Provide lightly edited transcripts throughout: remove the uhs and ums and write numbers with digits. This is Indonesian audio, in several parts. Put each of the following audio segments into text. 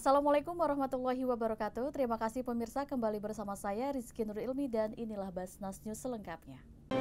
Assalamualaikum warahmatullahi wabarakatuh. Terima kasih pemirsa, kembali bersama saya Rizky Nur Ilmi dan inilah Basnas News selengkapnya.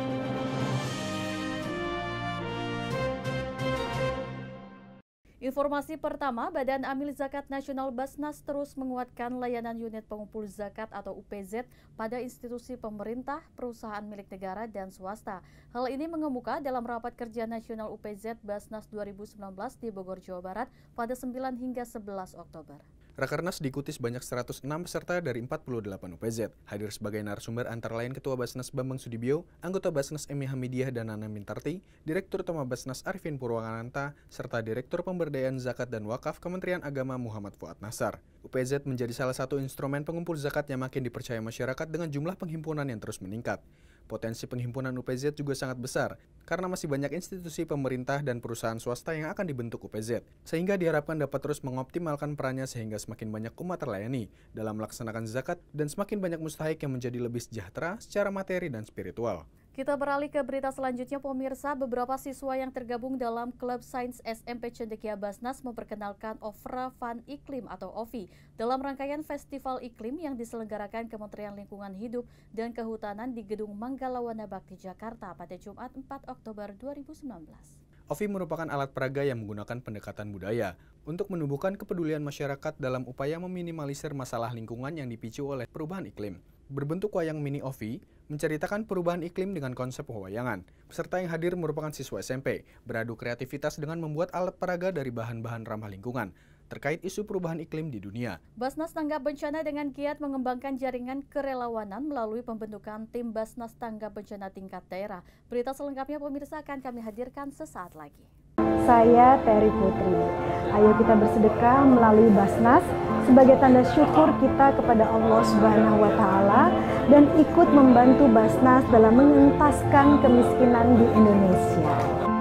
Informasi pertama, Badan Amil Zakat Nasional Basnas terus menguatkan layanan unit pengumpul zakat atau UPZ pada institusi pemerintah, perusahaan milik negara, dan swasta. Hal ini mengemuka dalam rapat kerja nasional UPZ Basnas 2019 di Bogor, Jawa Barat pada 9 hingga 11 Oktober. Rakernas diikuti sebanyak 106 peserta dari 48 UPZ. Hadir sebagai narasumber antara lain Ketua Basnas Bambang Sudibyo, anggota Basnas Emi Hamidiyah dan Nana Mintarti, Direktur Utama Basnas Arifin Purwananta, serta Direktur Pemberdayaan Zakat dan Wakaf Kementerian Agama Muhammad Fuad Nasar. UPZ menjadi salah satu instrumen pengumpul zakat yang makin dipercaya masyarakat dengan jumlah penghimpunan yang terus meningkat. Potensi penghimpunan UPZ juga sangat besar, karena masih banyak institusi pemerintah dan perusahaan swasta yang akan dibentuk UPZ, sehingga diharapkan dapat terus mengoptimalkan perannya sehingga semakin banyak umat terlayani dalam melaksanakan zakat dan semakin banyak mustahik yang menjadi lebih sejahtera secara materi dan spiritual. Kita beralih ke berita selanjutnya, pemirsa. Beberapa siswa yang tergabung dalam Klub Sains SMP Cendekia Basnas memperkenalkan Ofra Fun Iklim atau OFI dalam rangkaian Festival Iklim yang diselenggarakan Kementerian Lingkungan Hidup dan Kehutanan di Gedung Manggalawana Bakti Jakarta pada Jumat 4 Oktober 2019. OFI merupakan alat peraga yang menggunakan pendekatan budaya untuk menumbuhkan kepedulian masyarakat dalam upaya meminimalisir masalah lingkungan yang dipicu oleh perubahan iklim. Berbentuk wayang mini OFI, menceritakan perubahan iklim dengan konsep pewayangan. Peserta yang hadir merupakan siswa SMP, beradu kreativitas dengan membuat alat peraga dari bahan-bahan ramah lingkungan terkait isu perubahan iklim di dunia. Basnas Tanggap Bencana dengan giat mengembangkan jaringan kerelawanan melalui pembentukan tim Basnas Tanggap Bencana tingkat daerah. Berita selengkapnya pemirsa akan kami hadirkan sesaat lagi. Saya Terry Putri. Ayo kita bersedekah melalui Basnas sebagai tanda syukur kita kepada Allah Subhanahu wa Ta'ala dan ikut membantu Basnas dalam mengentaskan kemiskinan di Indonesia.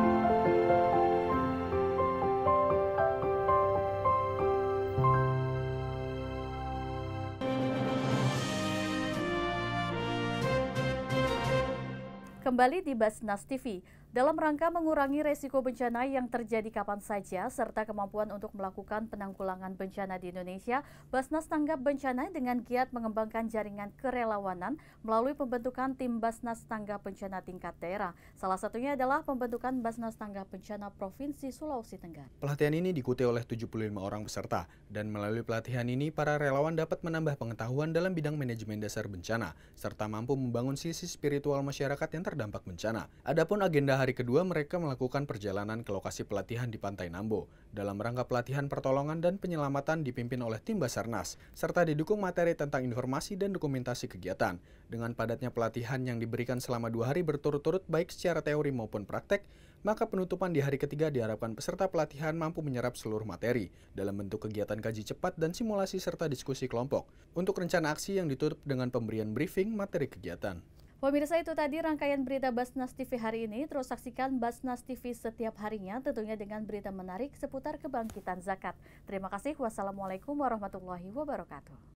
Kembali di Basnas TV, dalam rangka mengurangi resiko bencana yang terjadi kapan saja serta kemampuan untuk melakukan penanggulangan bencana di Indonesia, Basnas Tanggap Bencana dengan giat mengembangkan jaringan kerelawanan melalui pembentukan tim Basnas Tanggap Bencana tingkat daerah. Salah satunya adalah pembentukan Basnas Tanggap Bencana Provinsi Sulawesi Tenggara. Pelatihan ini diikuti oleh 75 orang peserta, dan melalui pelatihan ini para relawan dapat menambah pengetahuan dalam bidang manajemen dasar bencana, serta mampu membangun sisi spiritual masyarakat yang terdampak bencana. Adapun agenda hari kedua, mereka melakukan perjalanan ke lokasi pelatihan di Pantai Nambo dalam rangka pelatihan pertolongan dan penyelamatan dipimpin oleh tim Basarnas, serta didukung materi tentang informasi dan dokumentasi kegiatan. Dengan padatnya pelatihan yang diberikan selama 2 hari berturut-turut baik secara teori maupun praktek, maka penutupan di hari ketiga diharapkan peserta pelatihan mampu menyerap seluruh materi dalam bentuk kegiatan kaji cepat dan simulasi serta diskusi kelompok untuk rencana aksi yang ditutup dengan pemberian briefing materi kegiatan. Pemirsa, itu tadi rangkaian berita Basnas TV hari ini. Terus saksikan Basnas TV setiap harinya tentunya dengan berita menarik seputar kebangkitan zakat. Terima kasih. Wassalamualaikum warahmatullahi wabarakatuh.